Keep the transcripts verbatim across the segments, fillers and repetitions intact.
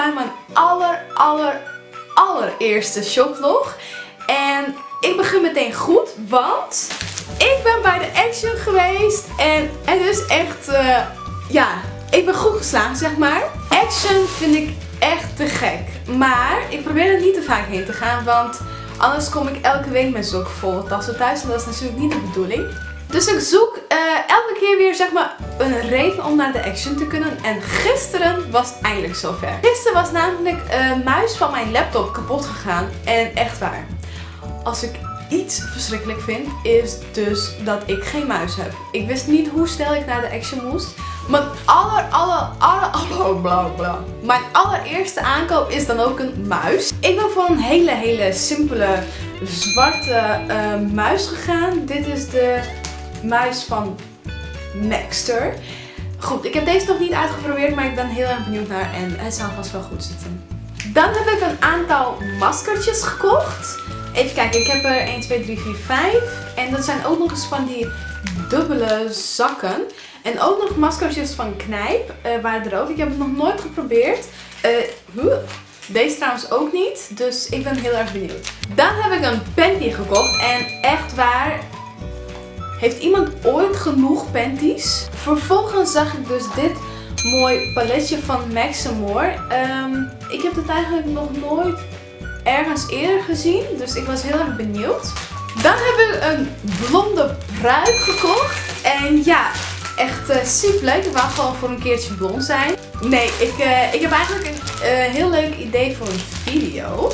mij mijn aller, aller, allereerste shopvlog. En ik begin meteen goed, want ik ben bij de Action geweest. En het is echt, uh, ja, ik ben goed geslaagd, zeg maar. Action vind ik echt te gek. Maar ik probeer er niet te vaak heen te gaan, want anders kom ik elke week met zulke volle tassen thuis. En dat is natuurlijk niet de bedoeling. Dus ik zoek uh, elke keer weer, zeg maar, een reden om naar de Action te kunnen. En gisteren was het eindelijk zover. Gisteren was namelijk een muis van mijn laptop kapot gegaan. En echt waar. Als ik iets verschrikkelijk vind, is dus dat ik geen muis heb. Ik wist niet hoe snel ik naar de Action moest. Mijn aller, aller, aller, aller, bla bla. Mijn allereerste aankoop is dan ook een muis. Ik ben voor een hele, hele simpele zwarte uh, muis gegaan. Dit is de muis van Maxter. Goed, ik heb deze nog niet uitgeprobeerd, maar ik ben heel erg benieuwd naar en het zal vast wel goed zitten. Dan heb ik een aantal maskertjes gekocht. Even kijken, ik heb er één, twee, drie, vier, vijf. En dat zijn ook nog eens van die dubbele zakken. En ook nog maskertjes van Knijp, uh, waren er ook. Ik heb het nog nooit geprobeerd. Uh, huh. Deze trouwens ook niet, dus ik ben heel erg benieuwd. Dan heb ik een panty gekocht en echt waar, heeft iemand ooit genoeg panties? Vervolgens zag ik dus dit mooi paletje van Max and More. Um, ik heb het eigenlijk nog nooit ergens eerder gezien, dus ik was heel erg benieuwd. Dan heb ik een blonde pruik gekocht. En ja, echt uh, super leuk. Ik wou gewoon voor een keertje blond zijn. Nee, ik, uh, ik heb eigenlijk een uh, heel leuk idee voor een video.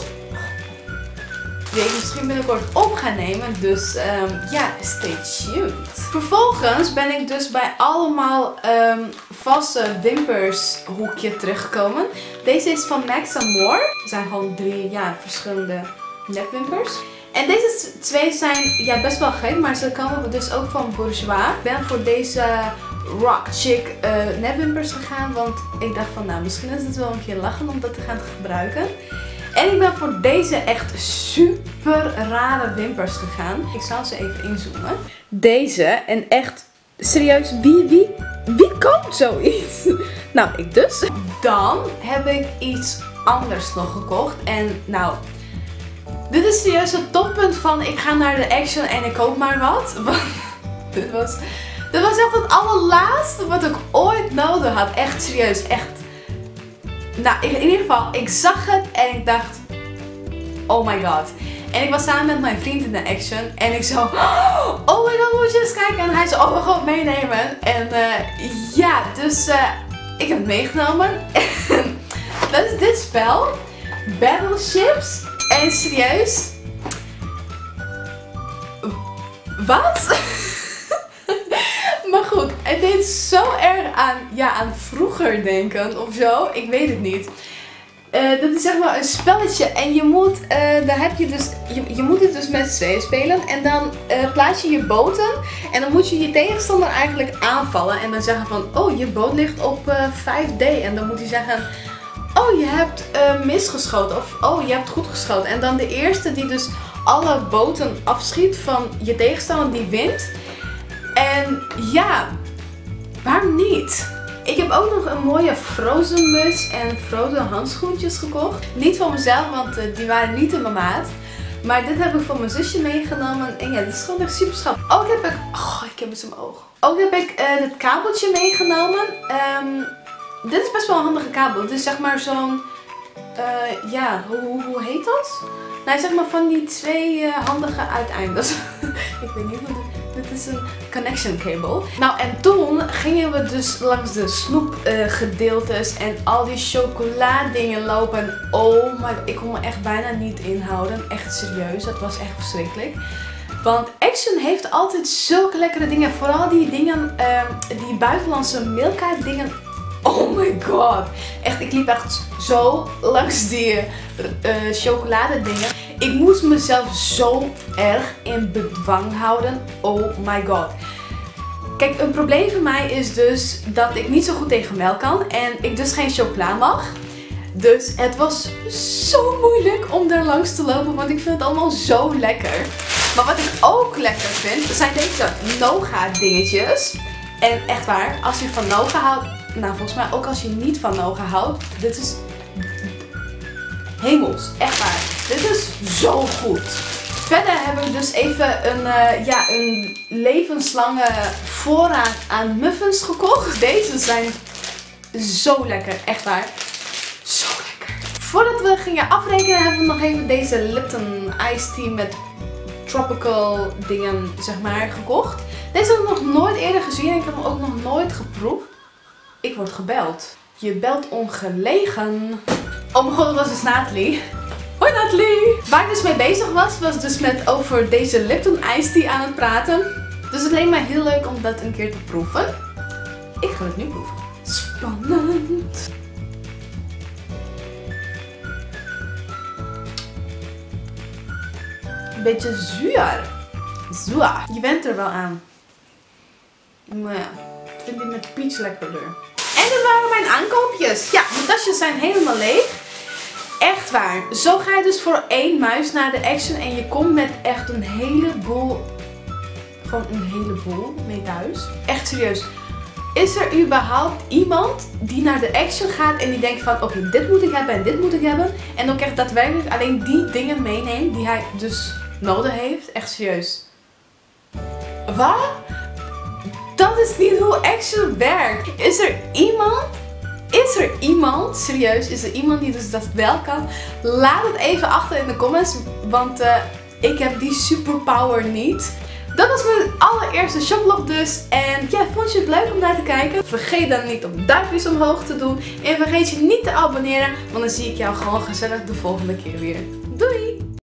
Die ik misschien binnenkort op ga nemen. Dus um, ja, stay tuned. Vervolgens ben ik dus bij allemaal um, valse wimpers hoekje teruggekomen. Deze is van Max and More. Er zijn gewoon drie ja, verschillende nepwimpers. En deze twee zijn ja, best wel gek, maar ze komen dus ook van Bourjois. Ik ben voor deze Rock Chick uh, nepwimpers gegaan, want ik dacht van nou, misschien is het wel een keer lachen om dat te gaan gebruiken. En ik ben voor deze echt super rare wimpers gegaan. Ik zal ze even inzoomen. Deze en echt serieus, wie, wie, wie koopt zoiets? Nou, ik dus. Dan heb ik iets anders nog gekocht en nou, dit is serieus het toppunt van ik ga naar de Action en ik koop maar wat. dit, was, dit was echt het allerlaatste wat ik ooit nodig had. Echt serieus, echt. Nou, in ieder geval, ik zag het en ik dacht, oh my god. En ik was samen met mijn vriend in de Action en ik zo, oh my god, moet je eens kijken. En hij zei, oh, we gaan het meenemen. En uh, ja, dus uh, ik heb het meegenomen. En dat is dit spel, Battleships. En serieus, wat? Maar goed, het deed zo erg aan, ja, aan vroeger denken of zo. Ik weet het niet. Uh, dat is zeg maar een spelletje en je moet, uh, daar heb je dus, je, je moet het dus met z'n tweeën spelen. En dan uh, plaats je je boten en dan moet je je tegenstander eigenlijk aanvallen. En dan zeggen van, oh, je boot ligt op uh, vijf D. En dan moet hij zeggen, oh, je hebt uh, misgeschoten of oh, je hebt goed geschoten. En dan de eerste die dus alle boten afschiet van je tegenstander, die wint. En ja, waarom niet? Ik heb ook nog een mooie Frozen muts en Frozen handschoentjes gekocht. Niet voor mezelf, want uh, die waren niet in mijn maat. Maar dit heb ik voor mijn zusje meegenomen. En ja, dit is gewoon echt super schattig. Ook heb ik, oh, ik heb het in mijn oog. Ook heb ik uh, dit kabeltje meegenomen. Um, Dit is best wel een handige kabel. Het is zeg maar zo'n, uh, ja, hoe, hoe heet dat? Nou, zeg maar van die twee uh, handige uiteindes. Ik weet niet hoe dit, dit is een connection cable. Nou, en toen gingen we dus langs de snoepgedeeltes uh, en al die chocoladingen lopen. En oh my god, ik kon me echt bijna niet inhouden. Echt serieus, dat was echt verschrikkelijk. Want Action heeft altijd zulke lekkere dingen. Vooral die dingen, uh, die buitenlandse Milka dingen. Oh my god. Echt, ik liep echt zo langs die uh, chocoladedingen. Ik moest mezelf zo erg in bedwang houden. Oh my god. Kijk, een probleem voor mij is dus dat ik niet zo goed tegen melk kan. En ik dus geen chocola mag. Dus het was zo moeilijk om daar langs te lopen. Want ik vind het allemaal zo lekker. Maar wat ik ook lekker vind, zijn deze Nougat dingetjes. En echt waar, als je van Nougat houdt. Nou, volgens mij ook als je niet van Nougat houdt. Dit is hemels. Echt waar. Dit is zo goed. Verder heb ik dus even een, uh, ja, een levenslange voorraad aan muffins gekocht. Deze zijn zo lekker. Echt waar. Zo lekker. Voordat we gingen afrekenen hebben we nog even deze Lipton Iced Tea met tropical dingen, zeg maar, gekocht. Deze heb ik nog nooit eerder gezien en ik heb hem ook nog nooit geproefd. Ik word gebeld. Je belt ongelegen. Oh mijn god, dat was dus Nathalie. Hoi Nathalie! Waar ik dus mee bezig was, was dus met over deze Lipton Iced Tea aan het praten. Dus het leek mij heel leuk om dat een keer te proeven. Ik ga het nu proeven. Spannend! Een beetje zuur. Zuur. Je bent er wel aan. Maar ja, ik vind die met peach lekkerder. En dit waren mijn aankoopjes. Ja, mijn tasjes zijn helemaal leeg. Echt waar. Zo ga je dus voor één muis naar de Action en je komt met echt een heleboel, gewoon een heleboel mee thuis. Echt serieus. Is er überhaupt iemand die naar de Action gaat en die denkt van oké, okay, dit moet ik hebben en dit moet ik hebben. En dan echt daadwerkelijk alleen die dingen meeneemt die hij dus nodig heeft. Echt serieus. Wat? Dat is niet hoe Action werkt. Is er iemand... Is er iemand, serieus, is er iemand die dus dat wel kan? Laat het even achter in de comments, want uh, ik heb die superpower niet. Dat was mijn allereerste shoplog dus. En ja, vond je het leuk om naar te kijken? Vergeet dan niet om duimpjes omhoog te doen. En vergeet je niet te abonneren, want dan zie ik jou gewoon gezellig de volgende keer weer.